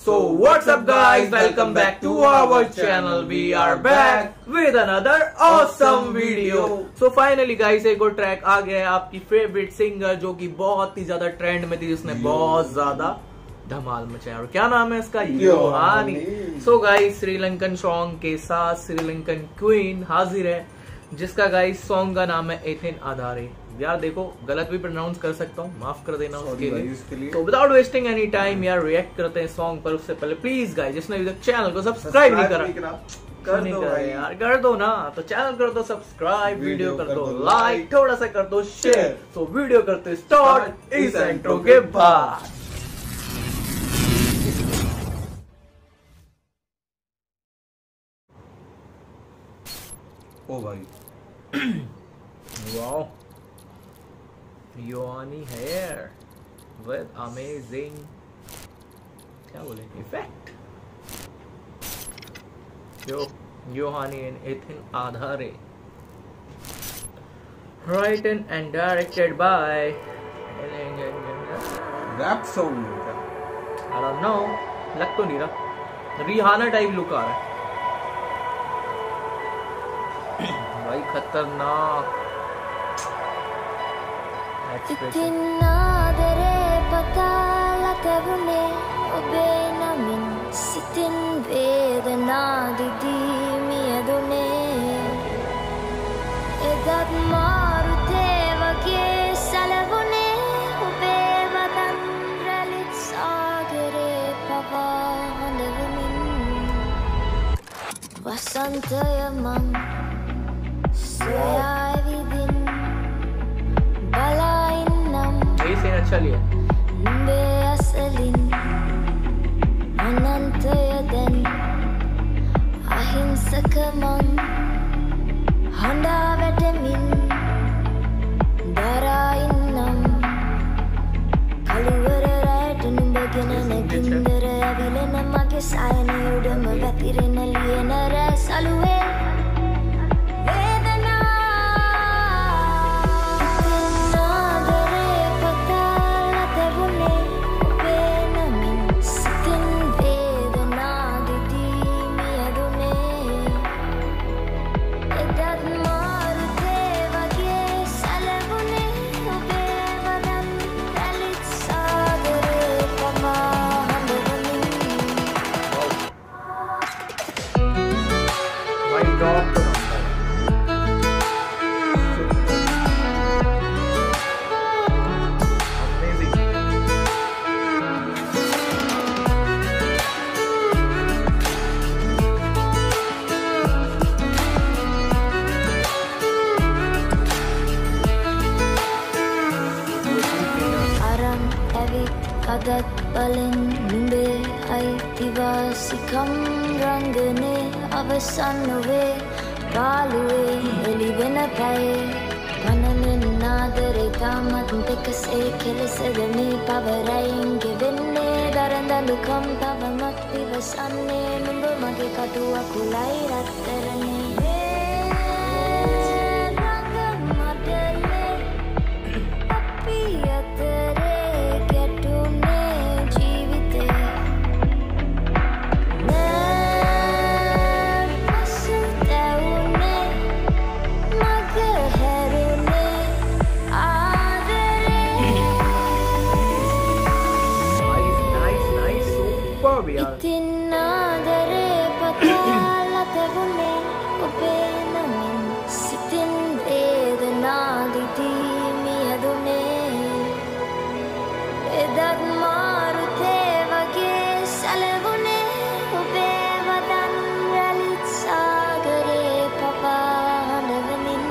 So what's up guys, welcome back to our channel. We are back with another awesome video. So finally guys एक और track आ गया है आपकी favourite singer जो कि बहुत ही ज्यादा ट्रेंड में थी, जिसने बहुत ज्यादा धमाल मचाया। और क्या नाम है इसका? Yohani. So guys Sri Lankan song के साथ श्रीलंकन क्वीन हाजिर है, जिसका गाइस सॉन्ग का नाम है एथेन आधारे। यार देखो गलत भी प्रोनाउंस कर सकता हूँ, माफ कर देना उसके लिए। तो विदाउट वेस्टिंग एनी टाइम यार रिएक्ट करते हैं सॉन्ग पर। उससे पहले प्लीज गाइस जिसने अभी तक चैनल को सब्सक्राइब नहीं करा यार कर दो ना, तो चैनल कर दो सब्सक्राइब, वीडियो कर दो लाइक, थोड़ा सा कर दो शेयर। तो वीडियो करते स्टार्ट इस इंट्रो के बाद। ओ भाई wow, Yohani here with amazing क्या बोले इफेक्ट। योहानी एंड एथेन आधारे, written and directed by rap song I don't know, लग तो नहीं रहा, रिहाना टाइप लुक आ रहा है भाई, खतरनाक। ඉතින් ආදරේ පතාල තැබුණේ ඔබේ නමින් සිතින් වේදනා දිදී මියදුනේ එදත් මාරුතේ වගේ සැලවුණේ ඔබේ වදන් රැලිත් සාගරේ පවා හඬවමින් වසන්තය මං සොයා ඇවිදින් ये सीन अच्छा लिया। නුඹේ අසලින් අනන්තය දැන් අහිංසක මං හඬා වැටෙමින් දරා ඉන්නම් කළුවර රැට නුඹගෙන නැගින්දර ඇවිලෙන මගේ සායනය උඩම වැතිරෙන ලියන රැ සලුවේ අදත් බලෙන් නුඹේ අයිතිවාසිකම් රංගනේ අවසන් නොවේ පාළුවේ එළි වෙන පැයේ මනමෙන් ආදරේ තාමත් දෙකසේ කෙලෙසද මේ පවරයින් ගෙවෙන්නේ දරදඬුකම් තවමත් ඉවසන්නේ නුඹ මගේ කටු අකුලයි රත්තරනේ ඉතින් ආදරේ පතාල තැබුණේ ඔබේ නමින් සිතින් වේදනා දිදී මියදුනේ එදත් මාරුතේ වගේ සැලවුණේ ඔබේ වදන් රැලිත් සාගරේ පවා හඬවමින්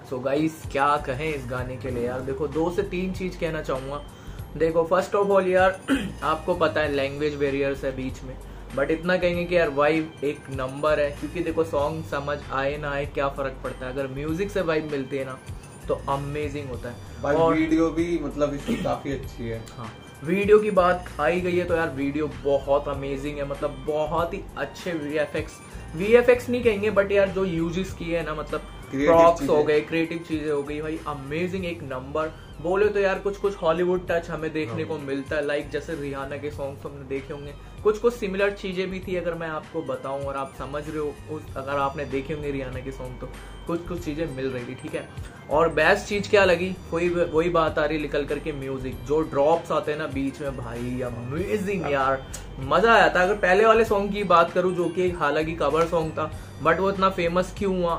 सो गाइस क्या कहें इस गाने के लिए यार, देखो 2 से 3 चीज कहना चाहूंगा। देखो फर्स्ट ऑफ ऑल यार आपको पता है लैंग्वेज बैरियर्स है बीच में, बट इतना कहेंगे कि यार वाइब एक नंबर है, क्योंकि देखो सॉन्ग समझ आए ना आए क्या फर्क पड़ता है, अगर म्यूजिक से वाइब मिलती है ना तो अमेजिंग होता है। और वीडियो भी मतलब इसकी काफी अच्छी है। हाँ, वीडियो की बात आई गई है तो यार वीडियो बहुत अमेजिंग है, मतलब बहुत ही अच्छे वीएफएक्स नहीं कहेंगे बट यार जो यूजेस किए है ना, मतलब प्रॉप्स हो गए, क्रिएटिव चीजें हो गई भाई, अमेजिंग एक नंबर। बोले तो यार कुछ कुछ हॉलीवुड टच हमें देखने को मिलता है, लाइक जैसे रिहाना के सॉन्ग्स हमने देखे होंगे, कुछ कुछ सिमिलर चीजें भी थी। अगर मैं आपको बताऊं और आप समझ रहे हो, अगर आपने देखे होंगे रिहाना के सॉन्ग तो कुछ कुछ चीजें मिल रही थी, ठीक है। और बेस्ट चीज क्या लगी, वही बात आ रही निकल करके, म्यूजिक जो ड्रॉप्स आते हैं ना बीच में भाई, अमेजिंग यार, मजा आया था। अगर पहले वाले सॉन्ग की बात करूं जो कि हालांकि कवर सॉन्ग था बट वो इतना फेमस क्यों हुआ,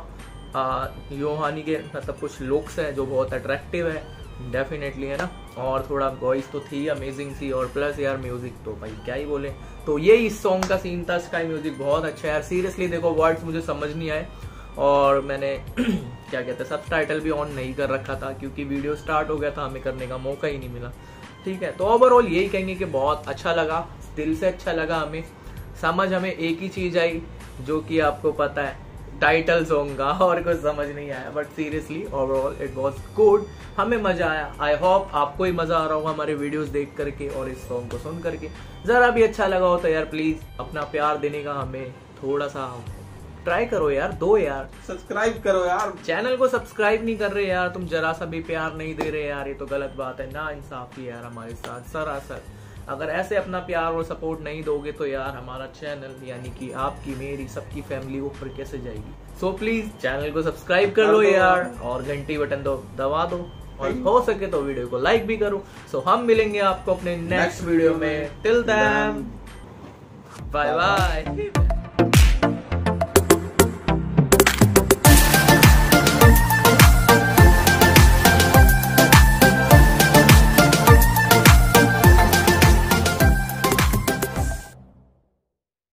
योहानी के मतलब कुछ लुक्स है जो बहुत अट्रैक्टिव है डेफिनेटली, है ना, और थोड़ा वॉइस तो थी अमेजिंग सी, और प्लस यार म्यूजिक तो भाई क्या ही बोले। तो ये इस सॉन्ग का सीन था, स्काई म्यूजिक बहुत अच्छा है यार, सीरियसली। देखो वर्ड्स मुझे समझ नहीं आए और मैंने क्या कहते हैं सबटाइटल भी ऑन नहीं कर रखा था क्योंकि वीडियो स्टार्ट हो गया था, हमें करने का मौका ही नहीं मिला, ठीक है। तो ओवरऑल यही कहेंगे कि बहुत अच्छा लगा, दिल से अच्छा लगा हमें। समझ हमें एक ही चीज आई जो कि आपको पता है टाइटल सॉन्ग का, और कुछ समझ नहीं आया, but seriously overall it was good, हमें मजा आया। आई होप आपको ही मजा आ रहा होगा हमारे वीडियोस देख करके और इस सॉन्ग को सुन करके। जरा भी अच्छा लगा हो तो यार प्लीज अपना प्यार देने का हमें थोड़ा सा ट्राई करो यार, दो यार, सब्सक्राइब करो यार, चैनल को सब्सक्राइब नहीं कर रहे यार, तुम जरा सा भी प्यार नहीं दे रहे यार, ये तो गलत बात है ना, इंसाफी यार हमारे साथ सरासर। अगर ऐसे अपना प्यार और सपोर्ट नहीं दोगे तो यार हमारा चैनल यानी कि आपकी मेरी सबकी फैमिली ऊपर कैसे जाएगी। सो प्लीज चैनल को सब्सक्राइब कर लो यार, और घंटी बटन दबा दो, और हो सके तो वीडियो को लाइक भी करो। सो हम मिलेंगे आपको अपने नेक्स्ट वीडियो में, टिल देन बाय बाय।